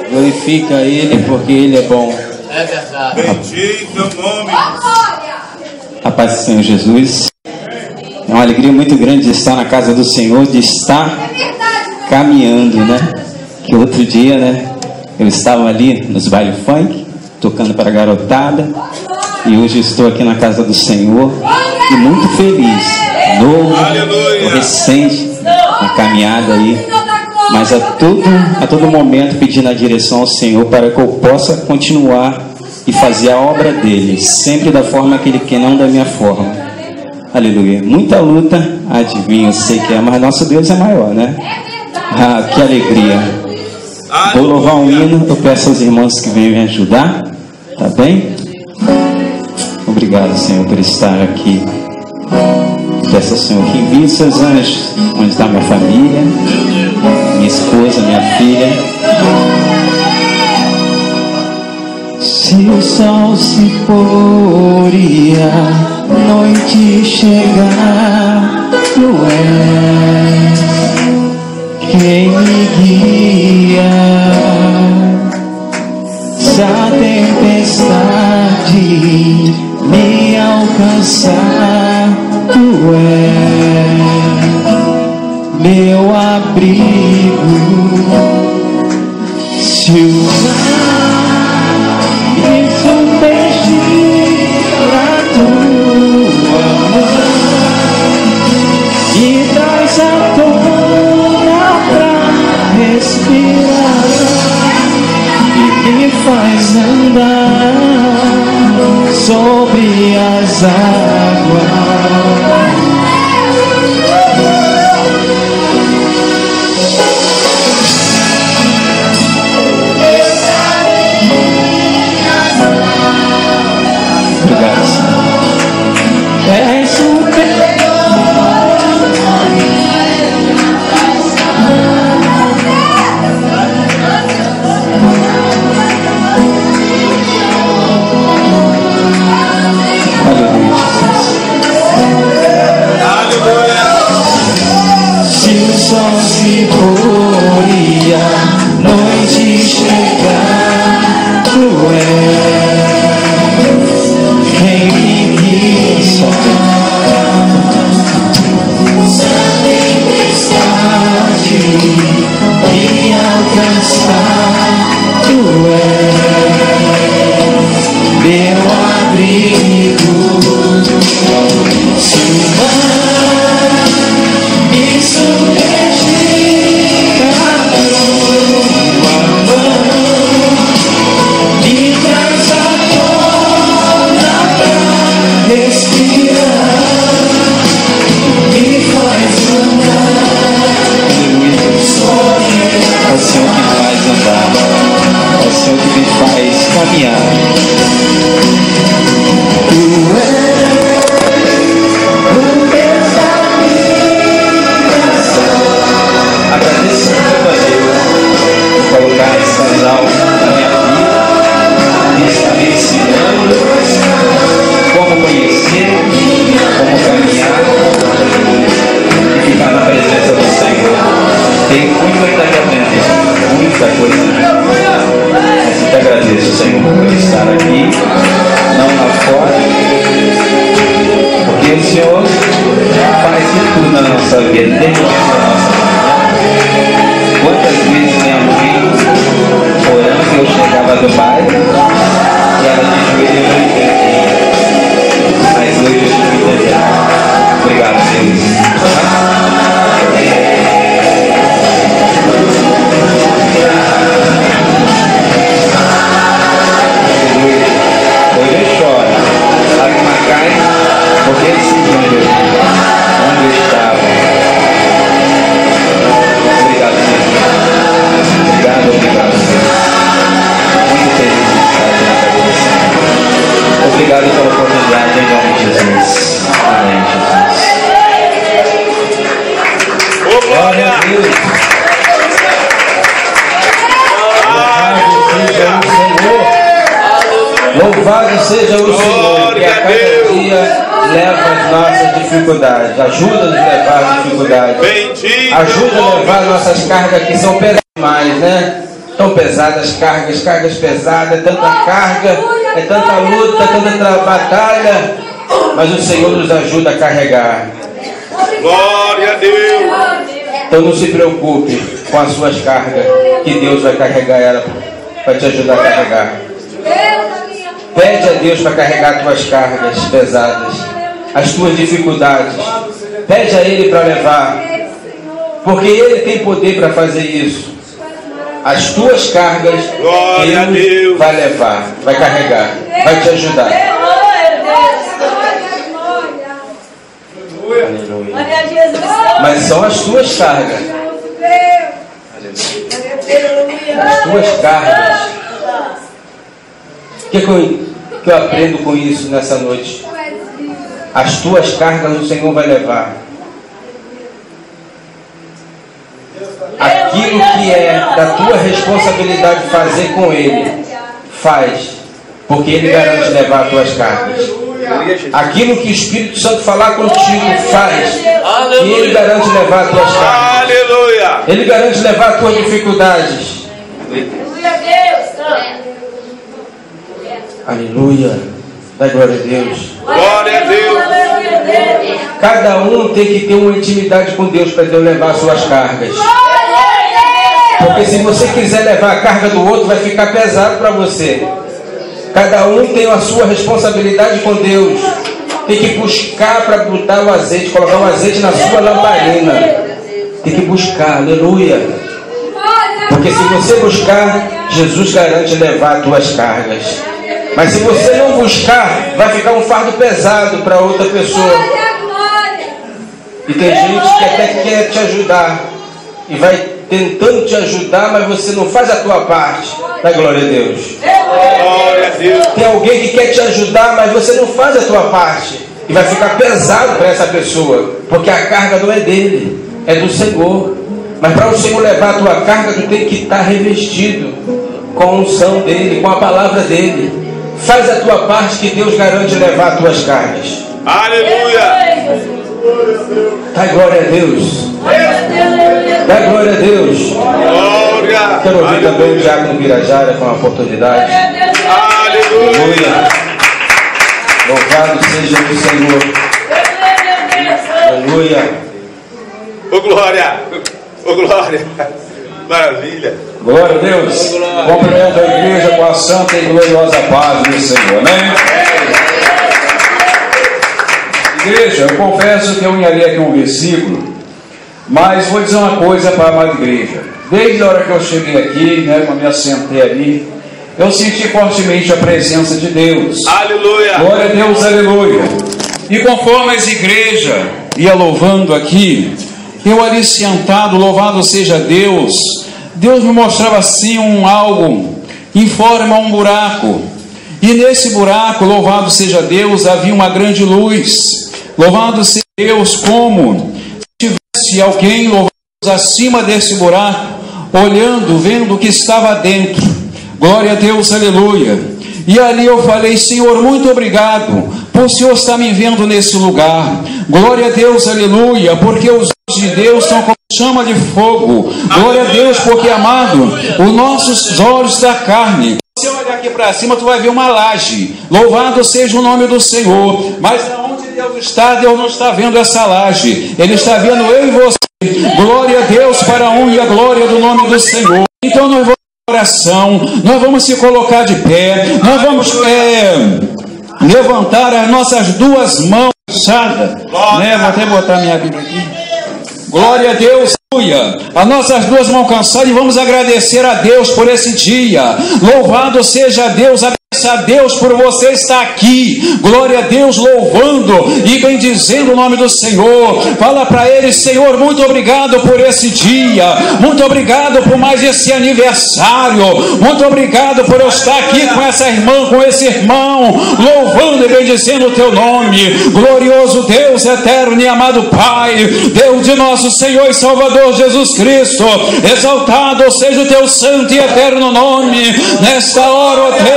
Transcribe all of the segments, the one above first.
Glorifica Ele, porque Ele é bom. É verdade. Bendito é o nome. A paz do Senhor Jesus. É uma alegria muito grande de estar na casa do Senhor, de estar caminhando, né? Que outro dia, né? Eu estava ali nos baile funk, tocando para a garotada. E hoje estou aqui na casa do Senhor e muito feliz. Novo, recente, na caminhada aí. Mas a todo momento pedindo a direção ao Senhor para que eu possa continuar e fazer a obra dele, sempre da forma que ele quer, não da minha forma. Aleluia. Muita luta, adivinha, eu sei que é, mas nosso Deus é maior, né? Ah, que alegria. Vou louvar um hino, eu peço aos irmãos que venham me ajudar, tá bem? Obrigado, Senhor, por estar aqui. Peço ao Senhor que envie seus anjos onde está minha família, minha esposa, minha filha. Se o sol se pôr e a noite chegar, tu és quem me guia. Se a tempestade me alcançar, tu és meu abrigo. Se o mar me submergir na tua mão e traz a tona pra respirar e me faz andar sobre as águas. Obrigado, Senhor. És o sol se pôr e a noite chegar, tu és quem me guia. Se a tempestade me alcançar, tu és meu abrigo. Se o mar me submergir na tua mão, me traz a tona pra respirar, me faz andar sobre. É o Senhor que faz andar, é o Senhor que me faz caminhar. Tu és agradeço muito a Deus por colocar esse casal na minha vida, me está me ensinando como conhecer, como caminhar e ficar na presença do Senhor. Tem muito ainda que aprender, muita coisa. Mas eu te agradeço, Senhor, por estar aqui, não lá fora, porque o Senhor faz de tudo na nossa vida, desde o começo da nossa vida. Quantas vezes minha mãe orando, eu chegava do baile e ela de joelho não entendia, mas hoje eu estou entendendo. Obrigado, Deus. Hoje eu choro, a lágrima cai, porque ele se lembra onde eu estava. Obrigado, Senhor. Obrigado, Senhor. Muito feliz de estar aqui na casa do Senhor. Obrigado pela oportunidade, em nome de Jesus. Amém, Jesus. Glória a Deus. Louvado seja o Senhor, que a cada dia leva as nossas dificuldades, ajuda-nos a levar as dificuldades, ajuda a levar nossas cargas que são pesadas demais, né? tão pesadas, cargas pesadas, é tanta carga, é tanta luta, é tanta batalha, mas o Senhor nos ajuda a carregar. Glória a Deus. Então não se preocupe com as suas cargas, que Deus vai carregar ela para te ajudar a carregar. Pede a Deus para carregar as tuas cargas pesadas, as tuas dificuldades. Pede a Ele para levar, porque Ele tem poder para fazer isso. As tuas cargas, Ele vai levar, vai carregar, vai te ajudar. Aleluia. Mas são as tuas cargas. As tuas cargas. O que eu aprendo com isso nessa noite? As tuas cargas o Senhor vai levar. Aquilo que é da tua responsabilidade fazer com Ele, faz, porque Ele garante levar as tuas cargas. Aquilo que o Espírito Santo falar contigo, faz, e Ele garante levar as tuas cargas. Aleluia. Ele garante levar as tuas dificuldades. Aleluia. Dá glória a Deus. Glória a Deus. Cada um tem que ter uma intimidade com Deus para Deus levar as suas cargas. Porque se você quiser levar a carga do outro, vai ficar pesado para você. Cada um tem a sua responsabilidade com Deus. Tem que buscar para botar o azeite, colocar o azeite na sua lamparina. Tem que buscar, aleluia. Porque se você buscar, Jesus garante levar as tuas cargas. Mas se você não buscar, vai ficar um fardo pesado para outra pessoa. E tem gente que até quer te ajudar e vai tentando te ajudar, mas você não faz a tua parte. Dá glória a Deus. Glória a Deus. Tem alguém que quer te ajudar, mas você não faz a tua parte. E vai ficar pesado para essa pessoa, porque a carga não é dele, é do Senhor. Mas para o Senhor levar a tua carga, tu tem que estar revestido com a unção dele, com a palavra dele. Faz a tua parte que Deus garante levar as tuas cargas. Aleluia. Dá glória a Deus. Dá glória a Deus. Glória. Quero ouvir também o Diácono Birajara com a oportunidade. Aleluia. Louvado seja o Senhor. Aleluia. Ô glória. Ô glória. Maravilha. Glória a Deus. Cumprimento a igreja com a santa e gloriosa paz do Senhor, né? Igreja, eu confesso que eu ia ler aqui um versículo, mas vou dizer uma coisa para a amada igreja. Desde a hora que eu cheguei aqui, né, quando me assentei ali, eu senti fortemente a presença de Deus. Aleluia. Glória a Deus, aleluia. E conforme as igrejas ia louvando aqui, eu ali sentado, louvado seja Deus, Deus me mostrava assim algo em forma a um buraco. E nesse buraco, louvado seja Deus, havia uma grande luz. Louvado seja Deus, como se tivesse alguém louvado acima desse buraco, olhando, vendo o que estava dentro. Glória a Deus, aleluia. E ali eu falei: Senhor, muito obrigado por o Senhor estar me vendo nesse lugar. Glória a Deus, aleluia, porque os olhos de Deus estão como chama de fogo. Glória a Deus, porque, amado, os nossos olhos da carne, se você olhar aqui para cima, tu vai ver uma laje. Louvado seja o nome do Senhor. Mas aonde Deus está, Deus não está vendo essa laje. Ele está vendo eu e você. Glória a Deus para a honra e a glória do nome do Senhor. Então nós vamos em oração, nós vamos se colocar de pé, nós vamos levantar as nossas duas mãos, né? Vou até botar minha Bíblia aqui. Glória a Deus, aleluia. As nossas duas mãos cansadas, e vamos agradecer a Deus por esse dia. Louvado seja Deus, agradeça a Deus por você estar aqui. Glória a Deus, louvando e bendizendo o nome do Senhor. Fala para Ele: Senhor, muito obrigado por esse dia, muito obrigado por mais esse aniversário, muito obrigado por eu estar aqui com essa irmã, com esse irmão, louvando e bendizendo o Teu nome. Glorioso Deus, eterno e amado Pai, Deus de nosso Senhor e Salvador Jesus Cristo, exaltado seja o Teu santo e eterno nome. Nesta hora, ó Deus,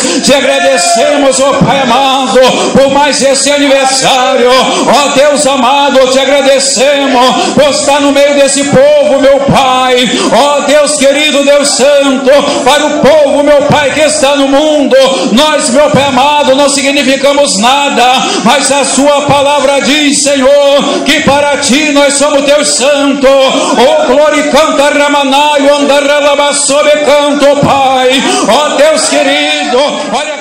te agradecemos, ó Pai amado, por mais esse aniversário, ó Deus amado, te agradecemos por estar no meio desse povo, meu Pai, ó Deus querido, Deus santo, para o povo, meu Pai, que está no mundo. Nós, meu Pai amado, não significamos nada, mas a sua palavra diz, Senhor, que para ti nós somos teus santos. Oh, glória, canta Ramanaio, andarra labasobe, canto, Pai, ó Deus querido, olha